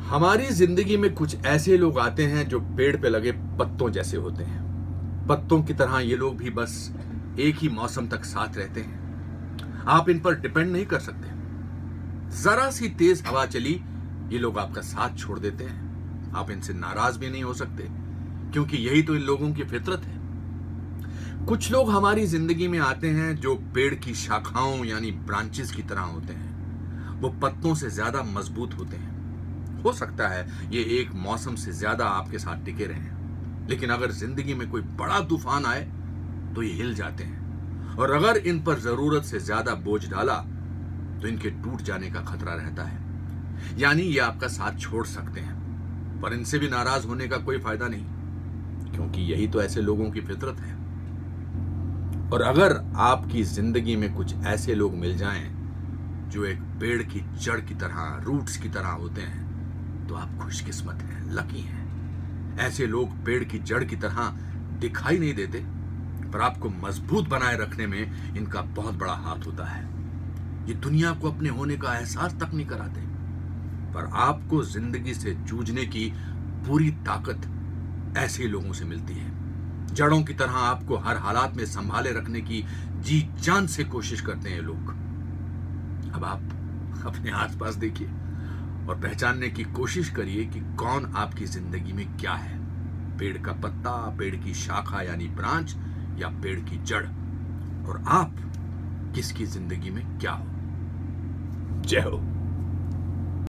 हमारी जिंदगी में कुछ ऐसे लोग आते हैं जो पेड़ पे लगे पत्तों जैसे होते हैं। पत्तों की तरह ये लोग भी बस एक ही मौसम तक साथ रहते हैं। आप इन पर डिपेंड नहीं कर सकते। जरा सी तेज हवा चली, ये लोग आपका साथ छोड़ देते हैं। आप इनसे नाराज भी नहीं हो सकते, क्योंकि यही तो इन लोगों की फितरत है। कुछ लोग हमारी जिंदगी में आते हैं जो पेड़ की शाखाओं यानी ब्रांचेस की तरह होते हैं। वो पत्तों से ज्यादा मजबूत होते हैं। हो सकता है ये एक मौसम से ज्यादा आपके साथ टिके रहें, लेकिन अगर जिंदगी में कोई बड़ा तूफान आए तो ये हिल जाते हैं। और अगर इन पर जरूरत से ज्यादा बोझ डाला तो इनके टूट जाने का खतरा रहता है। यानी ये आपका साथ छोड़ सकते हैं, पर इनसे भी नाराज होने का कोई फायदा नहीं, क्योंकि यही तो ऐसे लोगों की फितरत है। और अगर आपकी जिंदगी में कुछ ऐसे लोग मिल जाएं जो एक पेड़ की जड़ की तरह, रूट्स की तरह होते हैं, तो आप खुशकिस्मत हैं, लकी हैं। ऐसे लोग पेड़ की जड़ की तरह दिखाई नहीं देते, पर आपको मजबूत बनाए रखने में इनका बहुत बड़ा हाथ होता है। ये दुनिया को अपने होने का एहसास तक नहीं कराते, पर आपको जिंदगी से जूझने की पूरी ताकत ऐसे लोगों से मिलती है। जड़ों की तरह आपको हर हालात में संभाले रखने की जी जान से कोशिश करते हैं लोग। अब आप अपने आसपास देखिए और पहचानने की कोशिश करिए कि कौन आपकी जिंदगी में क्या है। पेड़ का पत्ता, पेड़ की शाखा यानी ब्रांच, या पेड़ की जड़। और आप किसकी जिंदगी में क्या हो। जय हो।